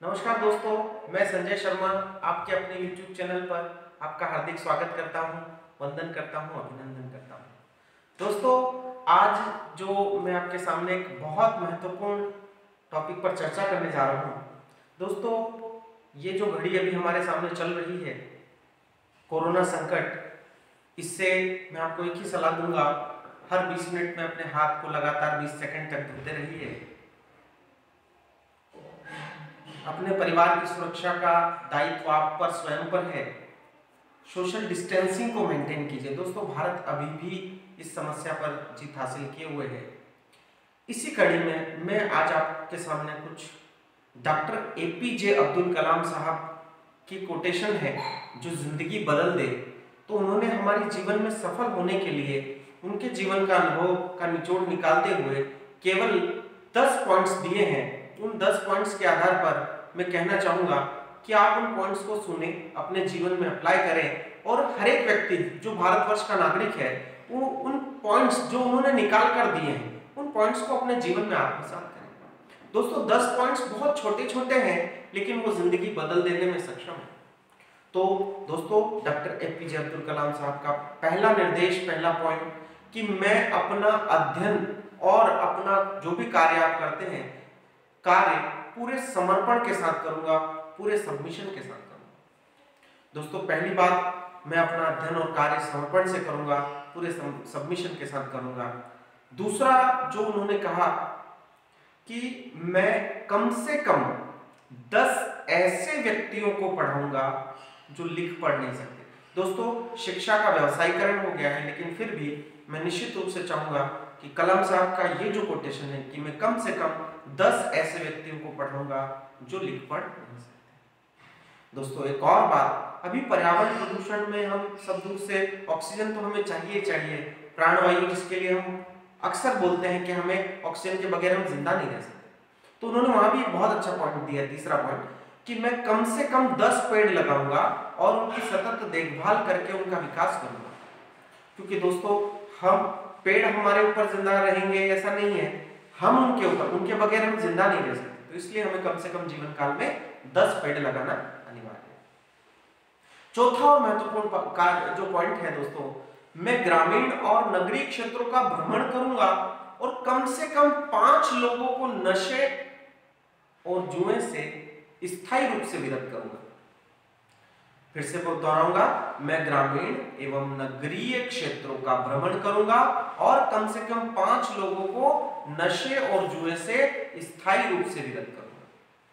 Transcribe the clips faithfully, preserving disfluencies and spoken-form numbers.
नमस्कार दोस्तों, मैं संजय शर्मा आपके अपने यूट्यूब चैनल पर आपका हार्दिक स्वागत करता हूं, वंदन करता हूं, अभिनंदन करता हूं। दोस्तों, आज जो मैं आपके सामने एक बहुत महत्वपूर्ण टॉपिक पर चर्चा करने जा रहा हूं। दोस्तों, ये जो घड़ी अभी हमारे सामने चल रही है, कोरोना संकट, इससे मैं आपको एक ही सलाह दूंगा, हर बीस मिनट में अपने हाथ को लगातार बीस सेकंड तक धोते रहिए। अपने परिवार की सुरक्षा का दायित्व आप पर स्वयं पर है। सोशल डिस्टेंसिंग को मेंटेन कीजिए। दोस्तों, भारत अभी भी इस समस्या पर जीत हासिल किए हुए है। इसी कड़ी में मैं आज आपके सामने कुछ डॉक्टर एपीजे अब्दुल कलाम साहब की कोटेशन है जो जिंदगी बदल दे। तो उन्होंने हमारे जीवन में सफल होने के लिए उनके जीवन का अनुभव का निचोड़ निकालते हुए केवल दस पॉइंट्स दिए हैं। उन दस पॉइंट्स के आधार पर मैं कहना चाहूंगा कि आप उन पॉइंट्स को सुने, अपने जीवन में अप्लाई करें और हर एक व्यक्ति जो भारतवर्ष का नागरिक है वो उन पॉइंट्स जो उन्होंने निकाल कर दिए हैं उन पॉइंट्स को अपने जीवन में आत्मसात करें। दोस्तों, दस पॉइंट्स बहुत छोटे छोटे हैं लेकिन वो जिंदगी बदल देने में सक्षम है। तो दोस्तों, डॉक्टर एपीजे अब्दुल कलाम साहब का पहला निर्देश, पहला पॉइंट कि मैं अपना अध्ययन और अपना जो भी कार्य आप करते हैं, कार्य पूरे समर्पण के साथ करूंगा, पूरे सबमिशन के साथ करूंगा। दोस्तों, पहली बात, मैं अपना अध्ययन और कार्य समर्पण से करूंगा, पूरे सबमिशन के साथ करूंगा। दूसरा जो उन्होंने कहा कि मैं कम से कम दस ऐसे व्यक्तियों को पढ़ाऊंगा जो लिख पढ़ नहीं सकते। दोस्तों, शिक्षा का व्यवसायीकरण हो गया है लेकिन फिर भी मैं निश्चित रूप से चाहूंगा कि कलाम साहब का ये जो कोटेशन है कि मैं कम से कम दस ऐसे व्यक्तियों को पढ़ाऊंगा जो लिख पढ़ नहीं सकते। दोस्तों, एक और बात, अभी पर्यावरण प्रदूषण में हम सब दूर से ऑक्सीजन तो हमें चाहिए चाहिए प्राणवायु, जिसके लिए हम अक्सर बोलते हैं कि हमें ऑक्सीजन के बगैर हम जिंदा नहीं रह सकते। तो उन्होंने वहां भी एक बहुत अच्छा पॉइंट दिया, तीसरा पॉइंट, कि मैं कम से कम दस पेड़ लगाऊंगा और उनकी सतत देखभाल करके उनका विकास करूंगा। क्योंकि दोस्तों, हम पेड़ हमारे ऊपर जिंदा रहेंगे ऐसा नहीं है, हम उनके ऊपर, उनके बगैर हम जिंदा नहीं रह सकते। तो इसलिए हमें कम से कम जीवन काल में दस पेड़ लगाना अनिवार्य है। चौथा और महत्वपूर्ण जो पॉइंट है दोस्तों, मैं ग्रामीण और नगरीय क्षेत्रों का भ्रमण करूंगा और कम से कम पांच लोगों को नशे और जुए से स्थायी रूप से विरत करूंगा। फिर से दोहराऊंगा, मैं ग्रामीण एवं नगरीय क्षेत्रों का भ्रमण करूंगा और कम से कम पांच लोगों को नशे और जुए से स्थायी रूप से विरत करूंगा।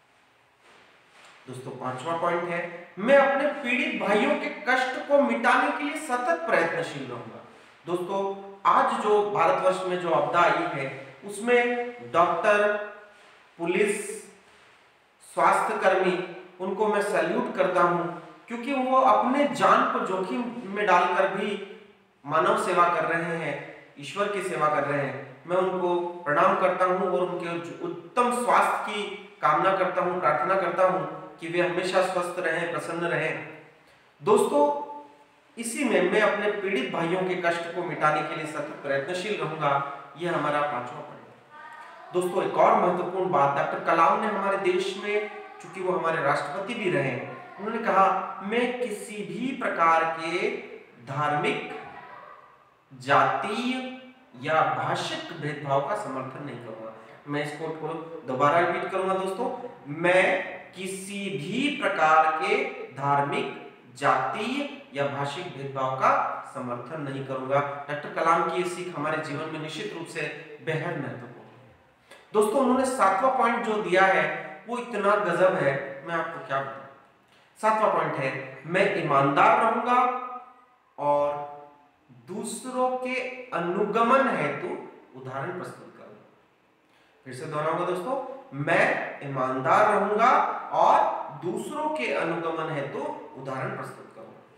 दोस्तों, पांचवा पॉइंट है, मैं अपने पीड़ित भाइयों के कष्ट को मिटाने के लिए सतत प्रयत्नशील रहूंगा। दोस्तों, आज जो भारतवर्ष में जो आपदा आई है उसमें डॉक्टर, पुलिस, स्वास्थ्य कर्मी, उनको मैं सैल्यूट करता हूं क्योंकि वो अपने जान को जोखिम में डालकर भी मानव सेवा कर रहे हैं, ईश्वर की सेवा कर रहे हैं। मैं उनको प्रणाम करता हूं और उनके उत्तम स्वास्थ्य की कामना करता हूं, प्रार्थना करता हूं कि वे हमेशा स्वस्थ रहें, प्रसन्न रहें। दोस्तों, इसी में मैं अपने पीड़ित भाइयों के कष्ट को मिटाने के लिए सतत प्रयत्नशील रहूंगा। यह हमारा पांचवा पॉइंट है। दोस्तों, एक और महत्वपूर्ण बात, डॉक्टर कलाम ने हमारे देश में, चूंकि वो हमारे राष्ट्रपति भी रहे, उन्होंने कहा, मैं किसी भी प्रकार के धार्मिक, जातीय या भाषिक भेदभाव का समर्थन नहीं करूंगा। मैं इस कोट को दोबारा रिपीट करूंगा दोस्तों, मैं किसी भी प्रकार के धार्मिक, जातीय या भाषिक भेदभाव का समर्थन नहीं करूंगा। डॉक्टर कलाम की ये सीख हमारे जीवन में निश्चित रूप से बेहद महत्वपूर्ण है। दोस्तों, उन्होंने सातवां पॉइंट जो दिया है वो इतना गजब है, मैं आपको क्या बताऊं। सातवां पॉइंट है, मैं ईमानदार रहूंगा और दूसरों के अनुगमन हेतु उदाहरण प्रस्तुत करूंगा। फिर से दोहराऊंगा दोस्तों, मैं ईमानदार रहूंगा और दूसरों के अनुगमन हेतु उदाहरण प्रस्तुत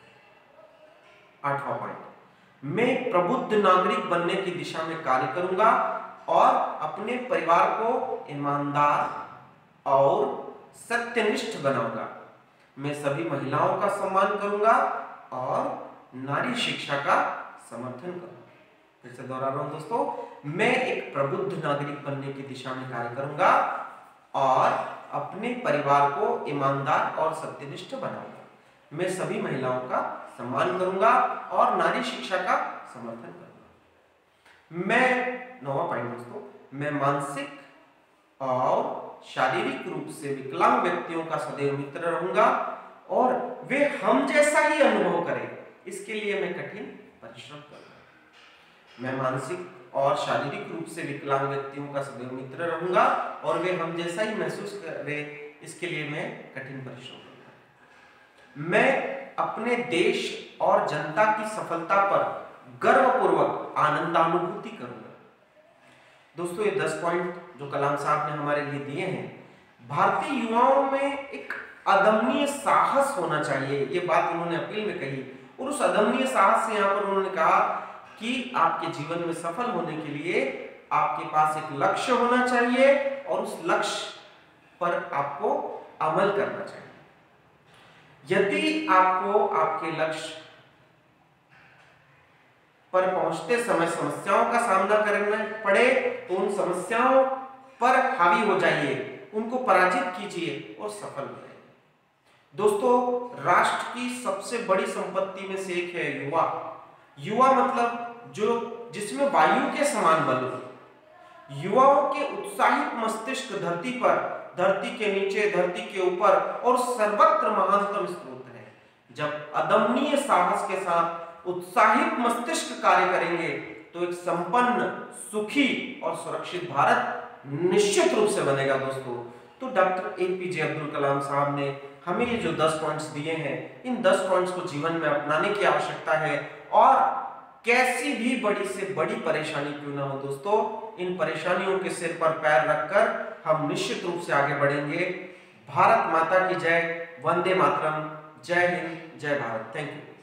करूंगा। आठवां पॉइंट, मैं प्रबुद्ध नागरिक बनने की दिशा में कार्य करूंगा और अपने परिवार को ईमानदार और सत्यनिष्ठ बनाऊंगा। मैं सभी महिलाओं का सम्मान करूंगा और नारी शिक्षा का समर्थन करूंगा। फिर से दोहरा रहा हूं दोस्तों, मैं एक प्रबुद्ध नागरिक बनने की दिशा में कार्य करूंगा और अपने परिवार को ईमानदार और सत्यनिष्ठ बनाऊंगा। मैं सभी महिलाओं का सम्मान करूंगा और नारी शिक्षा का समर्थन करूंगा। मैं नौवां पॉइंट दोस्तों, मैं मानसिक और शारीरिक रूप से विकलांग व्यक्तियों का सदैव मित्र रहूंगा और वे हम जैसा ही अनुभव करें, इसके लिए मैं कठिन परिश्रम करूंगा। मैं मानसिक और शारीरिक रूप से विकलांग व्यक्तियों का सदैव मित्र रहूंगा और वे हम जैसा ही महसूस करें, इसके लिए मैं कठिन परिश्रम करूंगा। मैं अपने देश और जनता की सफलता पर गर्वपूर्वक आनंदानुभूति करूंगा। दोस्तों, ये दस पॉइंट जो कलाम साहब ने हमारे लिए दिए हैं, भारतीय युवाओं में एक अदम्य साहस होना चाहिए, ये बात उन्होंने अपील में कही। और उस अदम्य साहस से यहाँ पर उन्होंने कहा कि आपके जीवन में सफल होने के लिए आपके पास एक लक्ष्य होना चाहिए और उस लक्ष्य पर आपको अमल करना चाहिए। यदि आपको आपके लक्ष्य पर पहुंचते समय समस्याओं का सामना करना पड़े तो उन समस्याओं पर हावी हो जाइए, उनको पराजित कीजिए और सफल हो जाइए। दोस्तों, राष्ट्र की सबसे बड़ी संपत्ति में से एक है युवा। युवा मतलब जो जिसमें वायु के समान बल हो। युवाओं के उत्साहित मस्तिष्क धरती पर, धरती के नीचे, धरती के ऊपर और सर्वत्र महानतम स्रोत है। जब अदम्य साहस के साथ उत्साहित मस्तिष्क कार्य करेंगे तो एक संपन्न, सुखी और सुरक्षित भारत निश्चित रूप से बनेगा। दोस्तों, तो डॉक्टर एपीजे अब्दुल कलाम साहब ने हमें ये जो दस पॉइंट्स दिए हैं, इन दस पॉइंट्स को जीवन में अपनाने की आवश्यकता है और कैसी भी बड़ी से बड़ी परेशानी क्यों ना हो दोस्तों, इन परेशानियों के सिर पर पैर रखकर हम निश्चित रूप से आगे बढ़ेंगे। भारत माता की जय, वंदे मातरम, जय हिंद, जय भारत। Thank you.